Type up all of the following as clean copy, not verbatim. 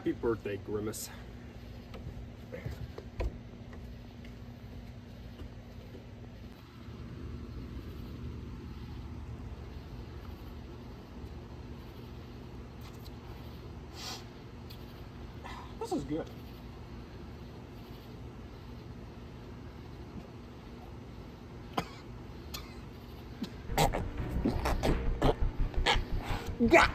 Happy birthday, Grimace. This is good. Yeah.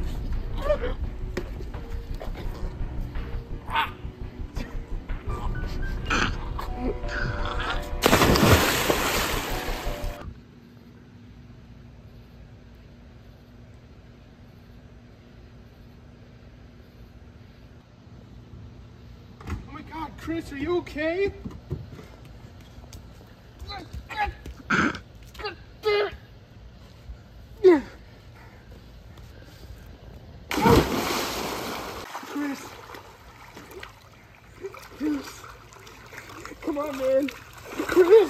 Oh my God, Chris, are you okay? Chris, come on, man. Chris.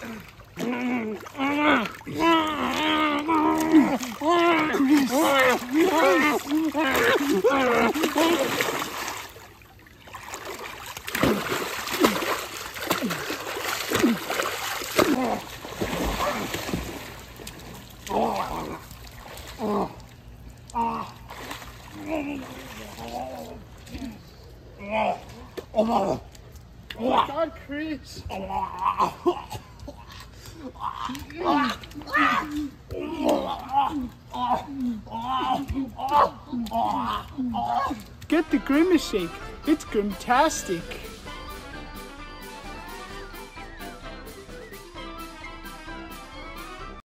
Oh my God, Chris! Get the Grimace shake. It's grimtastic.